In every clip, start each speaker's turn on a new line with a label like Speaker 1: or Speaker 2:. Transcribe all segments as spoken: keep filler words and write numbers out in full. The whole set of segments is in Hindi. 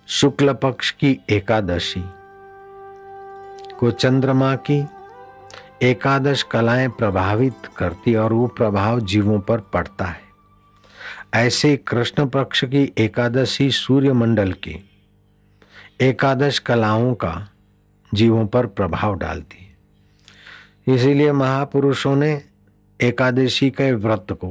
Speaker 1: शुक्ल पक्ष की एकादशी को चंद्रमा की एकादश कलाएं प्रभावित करती और वो प्रभाव जीवों पर पड़ता है। ऐसे कृष्ण पक्ष की एकादशी सूर्य मंडल की एकादश कलाओं का जीवों पर प्रभाव डालती है। इसीलिए महापुरुषों ने एकादशी के व्रत को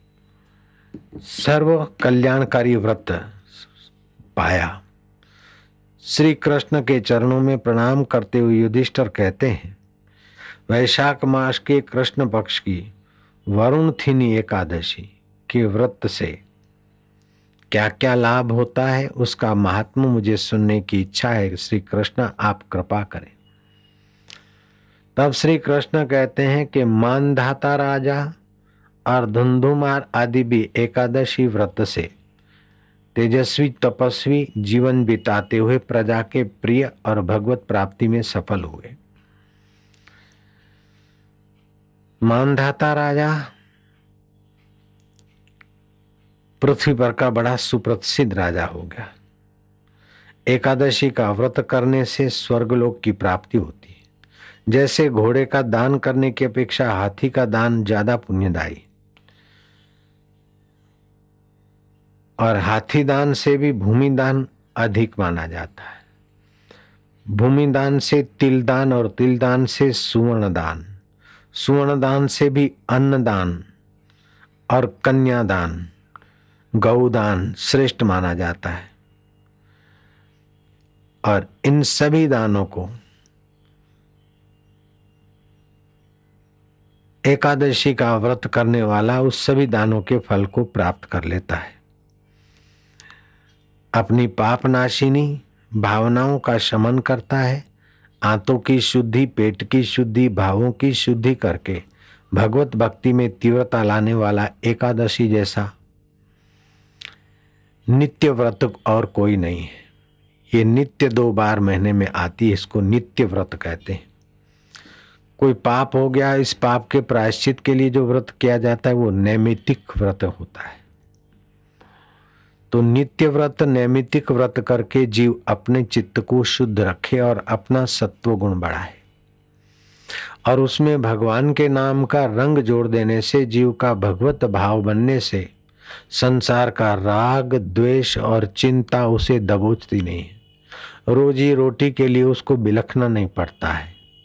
Speaker 1: सर्व कल्याणकारी व्रत पाया। श्री कृष्ण के चरणों में प्रणाम करते हुए युधिष्ठिर कहते हैं, वैशाख मास के कृष्ण पक्ष की वरुण थिनी एकादशी के व्रत से क्या क्या लाभ होता है उसका महात्मा मुझे सुनने की इच्छा है। श्री कृष्ण आप कृपा करें। तब श्री कृष्ण कहते हैं कि मानधाता राजा और धुंधुमार आदि भी एकादशी व्रत से तेजस्वी तपस्वी जीवन बिताते हुए प्रजा के प्रिय और भगवत प्राप्ति में सफल हुए। मानधाता राजा पृथ्वी पर का बड़ा सुप्रसिद्ध राजा हो गया। एकादशी का व्रत करने से स्वर्गलोक की प्राप्ति होती है। जैसे घोड़े का दान करने की अपेक्षा हाथी का दान ज्यादा पुण्यदायी, और हाथी दान से भी भूमि दान अधिक माना जाता है। भूमि दान से तिल दान और तिल दान से सुवर्ण दान, सुवर्ण दान से भी अन्न दान और कन्या दान, गौदान श्रेष्ठ माना जाता है। और इन सभी दानों को एकादशी का व्रत करने वाला उस सभी दानों के फल को प्राप्त कर लेता है। अपनी पापनाशिनी भावनाओं का शमन करता है। आंतों की शुद्धि, पेट की शुद्धि, भावों की शुद्धि करके भगवत भक्ति में तीव्रता लाने वाला एकादशी जैसा नित्य व्रत और कोई नहीं है। ये नित्य दो बार महीने में आती है, इसको नित्य व्रत कहते हैं। कोई पाप हो गया, इस पाप के प्रायश्चित के लिए जो व्रत किया जाता है वो नैमित्तिक व्रत होता है। तो नित्य व्रत नैमित्तिक व्रत करके जीव अपने चित्त को शुद्ध रखे और अपना सत्व गुण बढ़ाए, और उसमें भगवान के नाम का रंग जोड़ देने से जीव का भगवत भाव बनने से संसार का राग द्वेष और चिंता उसे दबोचती नहीं है। रोजी रोटी के लिए उसको बिलखना नहीं पड़ता है।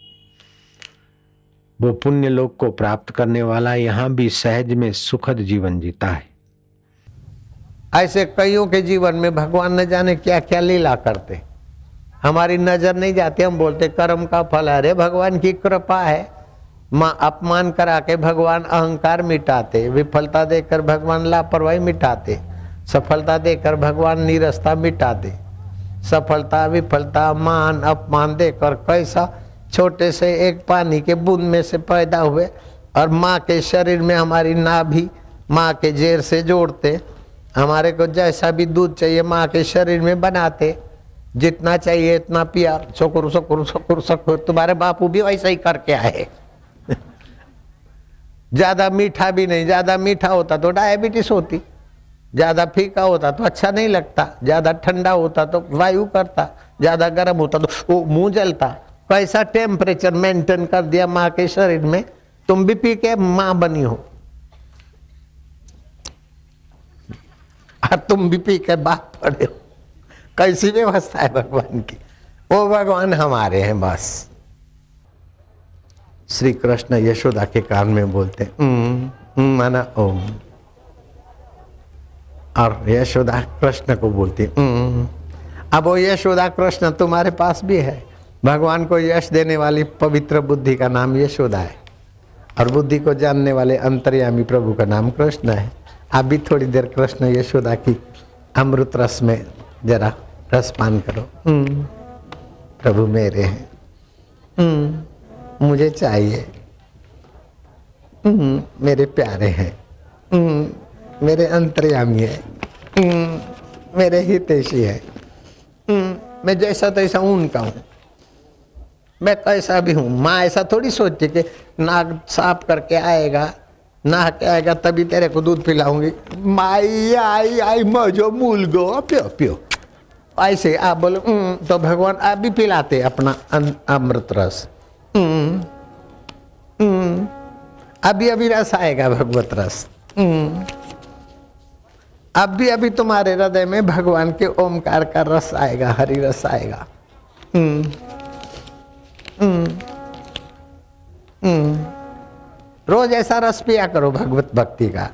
Speaker 1: वो पुण्य लोक को प्राप्त करने वाला यहाँ भी सहज में सुखद जीवन जीता है।
Speaker 2: ऐसे कईयों के जीवन में भगवान न जाने क्या क्या लीला करते, हमारी नजर नहीं जाती। हम बोलते कर्म का फल, अरे भगवान की कृपा है। माँ अपमान करा के भगवान अहंकार मिटाते, विफलता देकर भगवान लापरवाही मिटाते, सफलता देकर भगवान नीरसता मिटाते। सफलता विफलता मान अपमान देकर कैसा छोटे से एक पानी के बूंद में से पैदा हुए और माँ के शरीर में हमारी नाभि माँ के जेर से जोड़ते। हमारे को जैसा भी दूध चाहिए माँ के शरीर में बनाते, जितना चाहिए इतना पिया, शुक्र शुक्र शुक्र शुक्र। तुम्हारे बापू भी वैसा ही करके आए। ज्यादा मीठा भी नहीं, ज्यादा मीठा होता तो डायबिटीज होती, ज्यादा फीका होता तो अच्छा नहीं लगता, ज्यादा ठंडा होता तो वायु करता, ज्यादा गर्म होता तो मुंह जलता। कैसा टेम्परेचर मेंटेन कर दिया माँ के शरीर में, तुम भी पी के माँ बनी हो और तुम भी पी के बाप पड़े हो। कैसी व्यवस्था है भगवान की। वो भगवान हमारे हैं बस। श्री कृष्ण यशोदा के कान में बोलते उम माना ओम, और यशोदा कृष्ण को बोलती उम। अब वो यशोदा कृष्ण तुम्हारे पास भी है। भगवान को यश देने वाली पवित्र बुद्धि का नाम यशोदा है, और बुद्धि को जानने वाले अंतर्यामी प्रभु का नाम कृष्ण है। आप भी थोड़ी देर कृष्ण यशोदा की अमृत रस में जरा रसपान करो। प्रभु मेरे हैं, मुझे चाहिए, मेरे प्यारे हैं, मेरे अंतर्यामी है, मेरे हितैषी है। मैं जैसा तैसा उनका हूँ, मैं कैसा भी हूँ। माँ ऐसा थोड़ी सोचती कि नाक साफ करके आएगा, नहा के आएगा तभी तेरे को दूध पिलाऊंगी। माई आई आई मजो मूल गो पियो पियो। ऐसे आप बोलो तो भगवान आप भी पिलाते अपना अमृत रस। अभी अभी रस आएगा भगवत रस। अभी अभी तुम्हारे हृदय में भगवान के ओमकार का रस आएगा, हरि रस आएगा। रोज ऐसा रस पिया करो भगवत भक्ति का।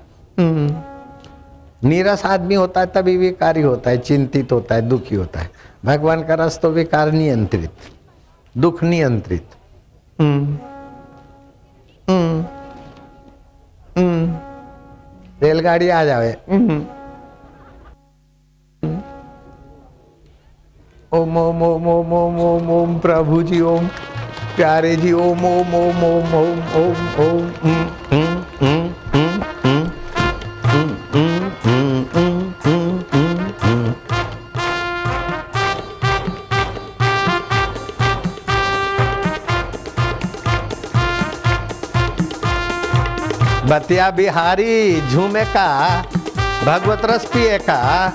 Speaker 2: नीरस आदमी होता है तभी विकारी होता है, चिंतित होता है, दुखी होता है। भगवान का रस तो विकार नियंत्रित, दुख नियंत्रित। रेलगाड़ी आ जावे, ओम ओम ओम ओम ओम ओम ओम प्रभु जी ओम, प्यारे जी ओम ओम ओम ओम ओम ओम ओम। बतिया बिहारी झूमे का, भगवत रस पिए का।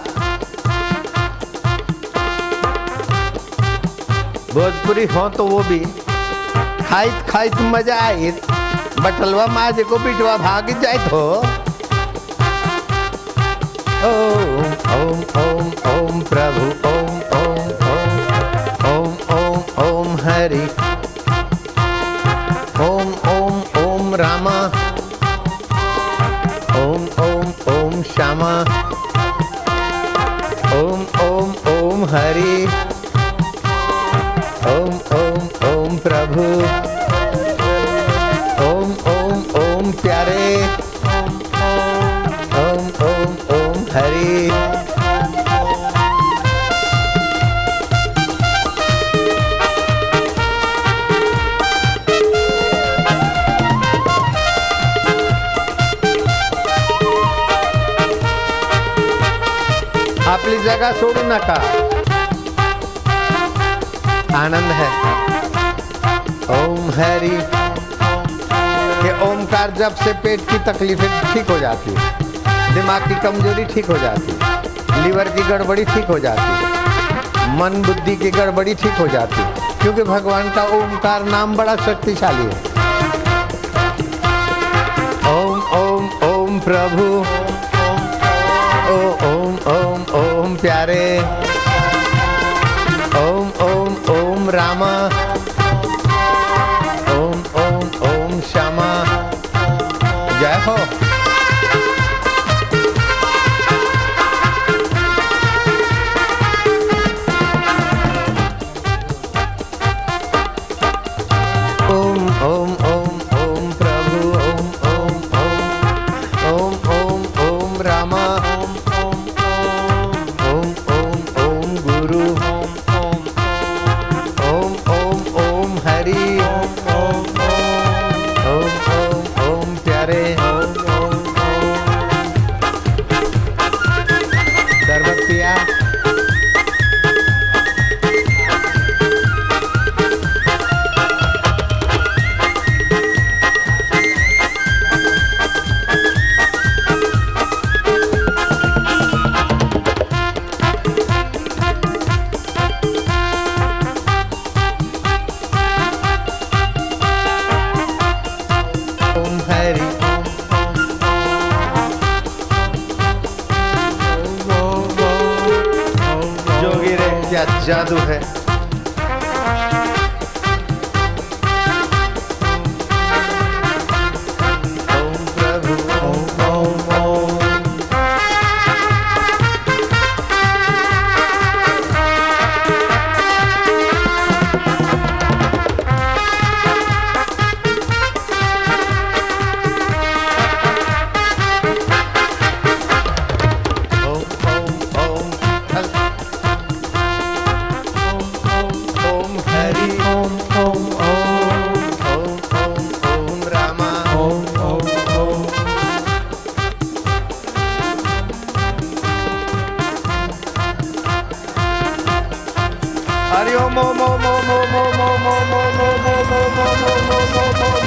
Speaker 2: भोजपुरी हो तो वो भी खाइत खाइत मजा आई, बटलवा माजे को पिटवा भाग जाए तो। ओम ओम ओम ओम प्रभु ओम ओम ओम ओम ओम ओम हरि ओम ओम ओम रामा ओम ओम ओम श्यामा ओम ओम ओम हरि ओम ओम ओम प्रभु ओम ओम ओम प्यारे ओम ओम ओम हरि। आपली जगह सोडू नका, आनंद है। ओम हरि के ओमकार जब से पेट की तकलीफें ठीक हो जाती है, दिमाग की कमजोरी ठीक हो जाती है, लीवर की गड़बड़ी ठीक हो जाती है, मन बुद्धि की गड़बड़ी ठीक हो जाती है, क्योंकि भगवान का ओमकार नाम बड़ा शक्तिशाली है। ओम ओम ओम प्रभु ओ ओम ओम ओम प्यारे ओम ओम ओम रामा ओम ओम ओम श्यामा। जय हो। ओम ओम ओम ओम प्रभु ओम ओम ओम ओम ओम ओम रामा ओम ओम ओम गुरु ओम ओम ओम हरि ओम ओम ओम प्यारे सर्वप्रिया। ओम हरि जोगी रे क्या जादू है। ओम प्रभु ओम ओम ओम हरि ओम ओम ओम ओम ओम ओम ओम ओम ओम ओम ओम ओम ओम ओम ओम ओम